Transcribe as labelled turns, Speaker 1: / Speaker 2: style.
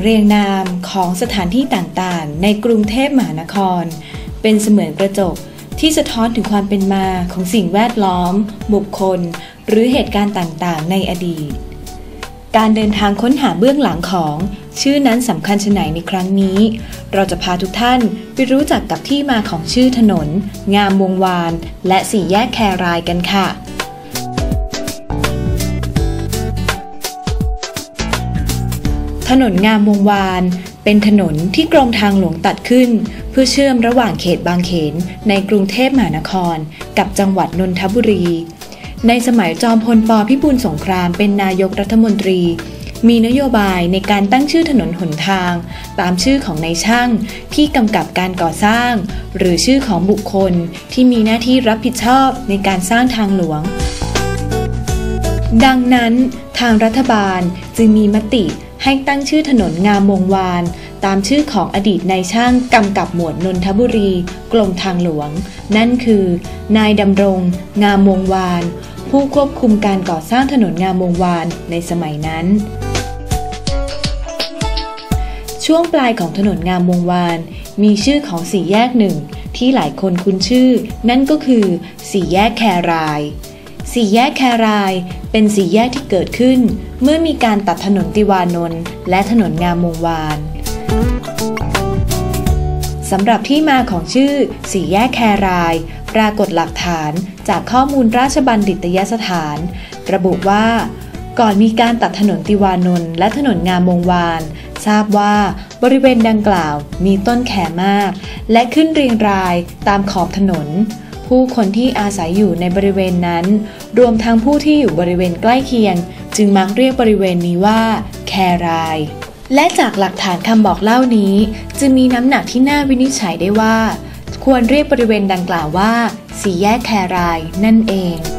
Speaker 1: เรียงนามของสถานที่ต่างๆในกรุงเทพมหานครเป็นเสมือนกระจกที่สะท้อนถึงความเป็นมาของสิ่งแวดล้อมบุคคลหรือเหตุการณ์ต่างๆในอดีตการเดินทางค้นหาเบื้องหลังของชื่อนั้นสำคัญชะไหนในครั้งนี้เราจะพาทุกท่านไปรู้จักกับที่มาของชื่อถนนงามวงวานและสี่แยกแครายกันค่ะถนนงามวงวานเป็นถนนที่กรมทางหลวงตัดขึ้นเพื่อเชื่อมระหว่างเขตบางเขนในกรุงเทพมหานครกับจังหวัดนนทบุรีในสมัยจอมพล ป.พิบูลสงครามเป็นนายกรัฐมนตรีมีนโยบายในการตั้งชื่อถนนหนทางตามชื่อของนายช่างที่กำกับการก่อสร้างหรือชื่อของบุคคลที่มีหน้าที่รับผิดชอบในการสร้างทางหลวงดังนั้นทางรัฐบาลจึงมีมติให้ตั้งชื่อถนนงามวงวานตามชื่อของอดีตนายช่างกำกับหมวดนนทบุรีกรมทางหลวงนั่นคือนายดำรงงามวงวานผู้ควบคุมการก่อสร้างถนนงามวงวานในสมัยนั้นช่วงปลายของถนนงามวงวานมีชื่อของสี่แยกหนึ่งที่หลายคนคุ้นชื่อนั่นก็คือสี่แยกแครายสี่แยกแครายเป็นสี่แยกที่เกิดขึ้นเมื่อมีการตัดถนนติวานนท์และถนนงามวงวานสำหรับที่มาของชื่อสี่แยกแครายปรากฏหลักฐานจากข้อมูลราชบัณฑิตยสถานระบุว่าก่อนมีการตัดถนนติวานนท์และถนนงามวงวานทราบว่าบริเวณดังกล่าวมีต้นแขมากและขึ้นเรียงรายตามขอบถนนผู้คนที่อาศัยอยู่ในบริเวณนั้นรวมทั้งผู้ที่อยู่บริเวณใกล้เคียงจึงมักเรียกบริเวณนี้ว่าแครายและจากหลักฐานคำบอกเล่านี้จึงมีน้ำหนักที่น่าวินิจฉัยได้ว่าควรเรียกบริเวณดังกล่าวว่าสี่แยกแครายนั่นเอง